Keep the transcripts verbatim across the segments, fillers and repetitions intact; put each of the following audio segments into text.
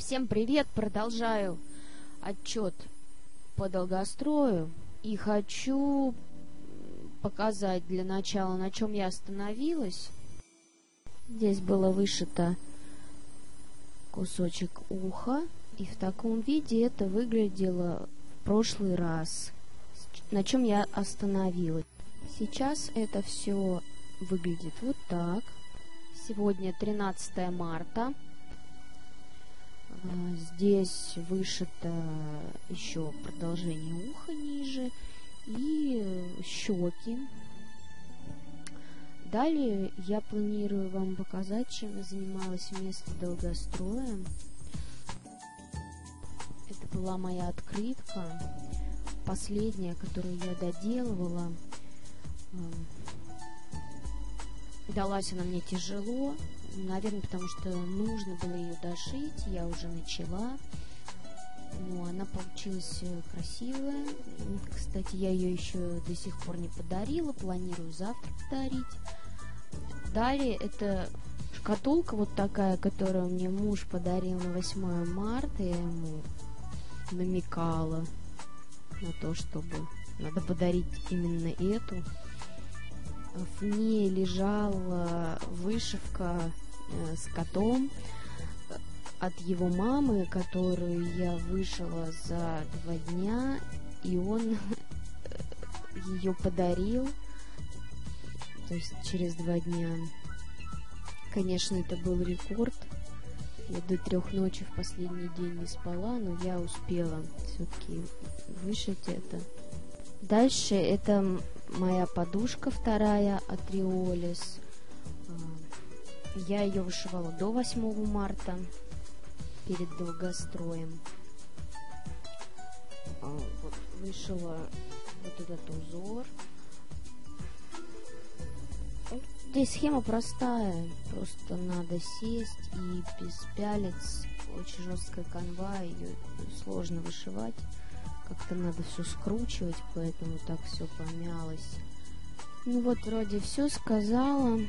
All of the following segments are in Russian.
Всем привет! Продолжаю отчет по долгострою и хочу показать для начала, на чем я остановилась. Здесь было вышито кусочек уха, и в таком виде это выглядело в прошлый раз, на чем я остановилась. Сейчас это все выглядит вот так. Сегодня тринадцатое марта. Здесь вышито еще продолжение уха ниже и щеки. Далее я планирую вам показать, чем я занималась вместо долгостроя. Это была моя открытка, последняя, которую я доделывала. Далась она мне тяжело, наверное, потому что нужно было ее дошить. Я уже начала, но она получилась красивая. Кстати, я ее еще до сих пор не подарила, планирую завтра подарить. Далее это шкатулка вот такая, которую мне муж подарил на восьмое марта. Я ему намекала на то, чтобы надо подарить именно эту. В ней лежала вышивка э, с котом от его мамы, которую я вышила за два дня, и он ее подарил, то есть через два дня. Конечно, это был рекорд. Я до трех ночи в последний день не спала, но я успела все-таки вышить это. Дальше это моя подушка вторая от Риолис. Я ее вышивала до восьмого марта перед долгостроем. Вот, вышила вот этот узор. Здесь схема простая, просто надо сесть и без пялец. Очень жесткая канва, ее сложно вышивать. Как-то надо все скручивать, поэтому так все помялось. Ну вот, вроде все сказала.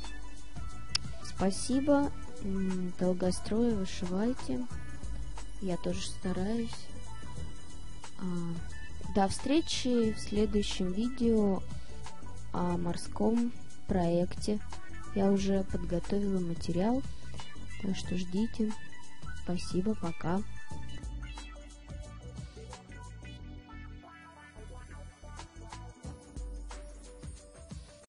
Спасибо. Долгострой вышивайте. Я тоже стараюсь. До встречи в следующем видео о морском проекте. Я уже подготовила материал, так что ждите. Спасибо, пока.